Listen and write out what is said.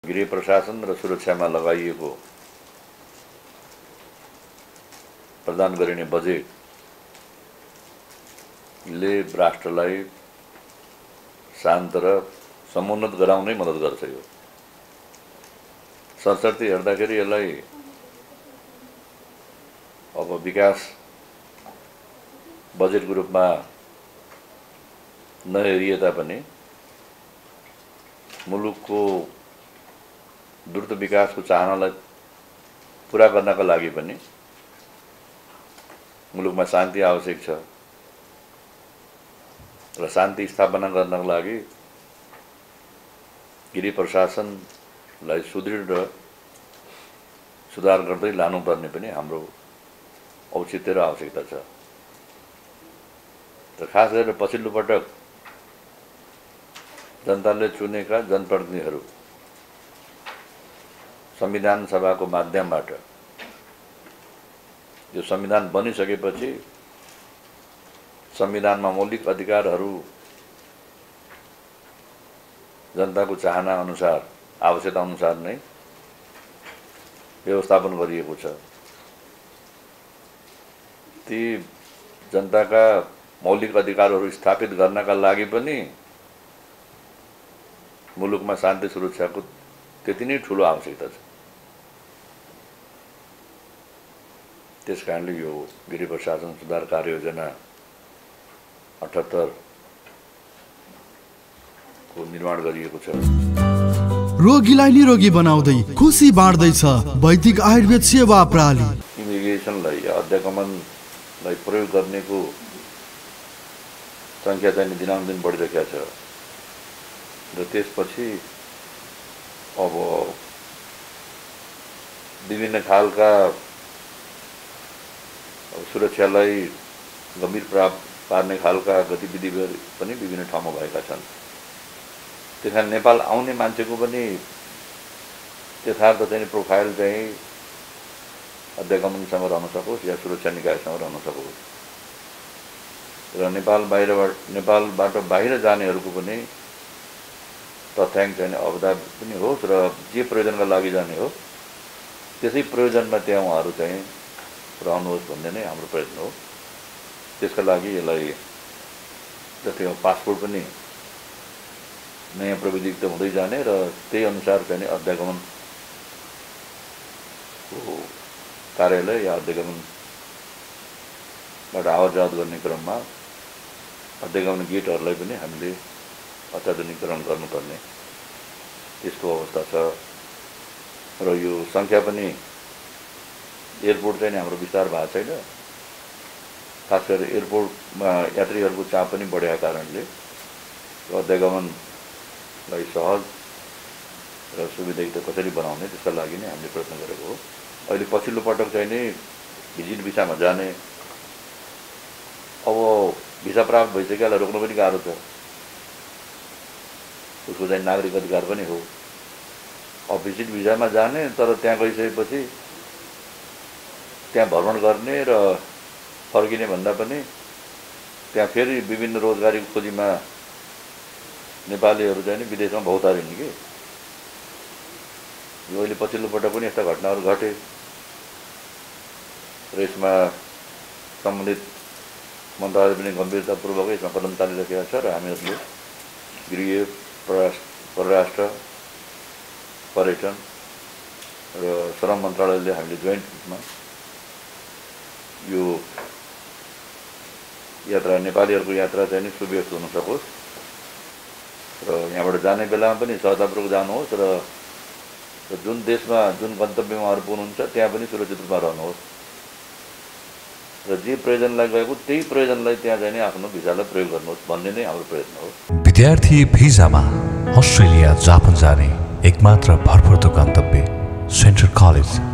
गृह प्रशासन र सुरक्षामा लगाइएको प्रदान गरिने बजेटले राष्ट्रलाई शान्त र समुन्नत गराउनै मद्दत गर्छ। यो सरसर्ती हेर्दाखेरि यसलाई अब विकास बजेटको रूपमा नहेरिए तापनि मुलुकको द्रुत विकासको चाहनालाई पूरा गर्नका लागि पनि मुलुकमा शान्ति आवश्यक छ र शान्ति स्थापना गर्नका लागि गृह प्रशासनलाई सुदृढ र सुधार गर्दै लानुपर्ने पनि हाम्रो औचित्य र आवश्यकता छ। र खास गरेर पछिल्लो पटक जनताले चुनेका जनप्रतिनिधिहरू संविधान सभाको माध्यमबाट यो संविधान बनिसकेपछि संविधानमा मौलिक अधिकारहरू जनताको चाहना अनुसार आवश्यकता अनुसार नै व्यवस्थापन गरिएको छ। ती जनताका मौलिक अधिकारहरू स्थापित गर्नका लागि पनि मुलुकमा शान्ति सुरक्षाको त्यति नै ठुलो आवश्यकता छ। त्यसकारणले यो गृह प्रशासन सुधार कार्ययोजना 78 को निर्माण गरिएको छ। रोगीलाई निरोगी बनाउँदै खुसी बाँड्दैछ वैदिक आयुर्वेद सेवा प्रणाली। इमिग्रेसनलाई अध्यागमनलाई प्रयोग गर्नेको संख्या चाहिँ दिनानुदिन बढिरहेको छ र त्यसपछि अब विभिन्न खालका सुरक्षालाई गम्भीर पार्ने खालका गतिविधि पनि विभिन्न ठाउँमा भएका छन्। त्यसकारण नेपाल आउने मान्छेको पनि यथार्थ चाहिँ प्रोफाइल चाहिँ अध्यागमनसँग रहन सकोस् या सुरक्षा निकायसँग रहन सकोस् र नेपालबाट बाहिर जानेहरूको पनि तथ्याङ्क चाहिँ अवधान पनि होस् र जे प्रयोजनका लागि जाने हो त्यसै प्रयोजनमा त्यहाँ उहाँहरू चाहिँ रहनुहोस् भन्ने नै हाम्रो प्रयत्न हो। त्यसका लागि यसलाई जस्तै पासपोर्ट पनि नयाँ प्रविधियुक्त हुँदै जाने र त्यही अनुसार चाहिँ अध्यागमनको कार्यालय या अध्यागमनबाट आवत जावत गर्ने क्रममा अध्यागमन गेटहरूलाई पनि हामीले अत्याधुनिकीकरण गर्नुपर्ने त्यसको अवस्था छ। र यो सङ्ख्या पनि एयरपोर्ट चाहिँ हाम्रो विस्तार भएको छैन। खास गरेर एयरपोर्टमा यात्रीहरूको चाप पनि बढेका कारणले अध्यागमनलाई सहज र सुविधायुक्त कसरी बनाउने त्यसका लागि नै हामीले प्रयत्न गरेको हो। अहिले पछिल्लो पटक चाहिँ नि भिजिट भिसामा जाने अब भिसा प्राप्त भइसकेलाई रोक्न पनि गाह्रो छ। उसको चाहिँ नागरिक अधिकार पनि हो। अब भिजिट भिसामा जाने तर त्यहाँ गइसकेपछि त्यहाँ भ्रमण गर्ने र फर्किने भन्दा पनि त्यहाँ फेरि विभिन्न रोजगारीको खोजीमा नेपालीहरू चाहिँ विदेशमा भौतारिन् कि यो अहिले पछिल्लो पटक पनि यस्ता घटनाहरू घटे र यसमा सम्बन्धित मन्त्रालय पनि गम्भीरतापूर्वक यसमा कदम चालिरहेको छ र हामीहरूले गृह परराष्ट्र पर्यटन र श्रम मन्त्रालयले हामीले जोइन्ट रूपमा यो यात्रा नेपालीहरूको यात्रा चाहिँ सुव्यवस्थित हुन सकोस् र यहाँबाट जाने बेलामा पनि सहजतापूर्वक जानुहोस् र जुन देशमा जुन गन्तव्यमा उहाँहरू पुग्नुहुन्छ त्यहाँ पनि सुरक्षित रूपमा रहनुहोस् र जे प्रयोजनलाई गएको त्यही प्रयोजनलाई त्यहाँ जाने आफ्नो भिसालाई प्रयोग गर्नुहोस् भन्ने नै हाम्रो प्रयत्न हो। विद्यार्थी भिसामा अस्ट्रेलिया जापान जाने एकमात्र भरपर्दो गन्तव्य सेन्ट्रल कलेज।